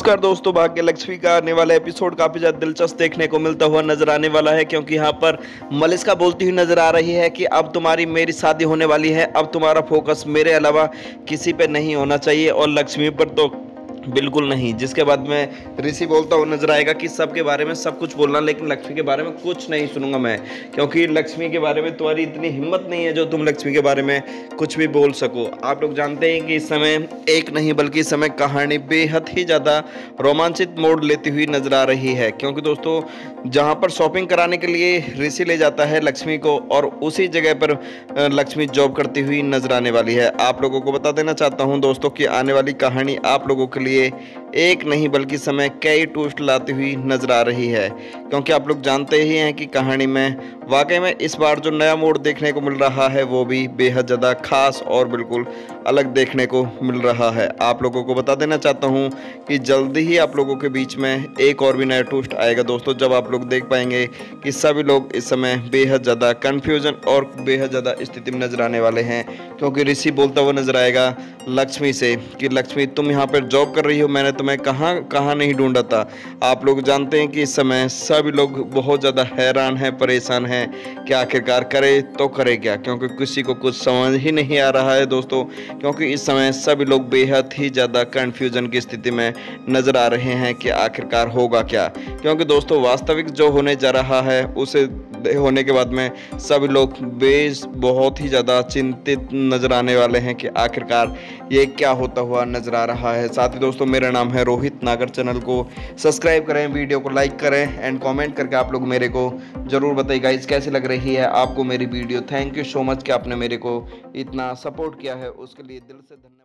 नमस्कार दोस्तों, भाग्य लक्ष्मी का आने वाला एपिसोड काफी ज्यादा दिलचस्प देखने को मिलता हुआ नजर आने वाला है, क्योंकि यहाँ पर मलिष्का बोलती हुई नजर आ रही है कि अब तुम्हारी मेरी शादी होने वाली है, अब तुम्हारा फोकस मेरे अलावा किसी पे नहीं होना चाहिए और लक्ष्मी पर तो बिल्कुल नहीं। जिसके बाद में ऋषि बोलता हुआ नजर आएगा कि सबके बारे में सब कुछ बोलना, लेकिन लक्ष्मी के बारे में कुछ नहीं सुनूंगा मैं, क्योंकि लक्ष्मी के बारे में तुम्हारी इतनी हिम्मत नहीं है जो तुम लक्ष्मी के बारे में कुछ भी बोल सको। आप लोग जानते हैं कि इस समय एक नहीं बल्कि इस समय कहानी बेहद ही ज़्यादा रोमांचित मोड़ लेती हुई नजर आ रही है, क्योंकि दोस्तों जहाँ पर शॉपिंग कराने के लिए ऋषि ले जाता है लक्ष्मी को और उसी जगह पर लक्ष्मी जॉब करती हुई नजर आने वाली है। आप लोगों को बता देना चाहता हूँ दोस्तों कि आने वाली कहानी आप लोगों के लिए एक नहीं बल्कि समय कई ट्विस्ट लाती हुई नजर आ रही है, क्योंकि आप लोग जानते ही हैं कि कहानी में वाकई में इस बार जो नया मोड़ देखने को मिल रहा है वो भी बेहद ज़्यादा खास और बिल्कुल अलग देखने को मिल रहा है। आप लोगों को बता देना चाहता हूं कि जल्दी ही आप लोगों के बीच में एक और भी नया ट्विस्ट आएगा दोस्तों, जब आप लोग देख पाएंगे कि सभी लोग इस समय बेहद ज़्यादा कन्फ्यूजन और बेहद ज़्यादा स्थिति में नजर आने वाले हैं, क्योंकि ऋषि बोलता हुआ नजर आएगा लक्ष्मी से कि लक्ष्मी तुम यहाँ पर जॉब कर रही हो, मैंने तुम्हें कहाँ नहीं ढूंढा था। आप लोग जानते हैं कि इस समय सभी लोग बहुत ज़्यादा हैरान हैं, परेशान हैं कि आखिरकार करे तो करे क्या, क्योंकि किसी को कुछ समझ ही नहीं आ रहा है दोस्तों, क्योंकि इस समय सभी लोग बेहद ही ज़्यादा कन्फ्यूजन की स्थिति में नज़र आ रहे हैं कि आखिरकार होगा क्या। क्योंकि दोस्तों वास्तविक जो होने जा रहा है उसे होने के बाद में सभी लोग बहुत ही ज़्यादा चिंतित नज़र आने वाले हैं कि आखिरकार ये क्या होता हुआ नज़र आ रहा है। साथ ही दोस्तों मेरा नाम है रोहित नागर, चैनल को सब्सक्राइब करें, वीडियो को लाइक करें एंड कमेंट करके आप लोग मेरे को ज़रूर बताइए गाइस कैसी लग रही है आपको मेरी video. Thank you so much कि आपने मेरे को इतना सपोर्ट किया है, उसके लिए दिल से धन्यवाद।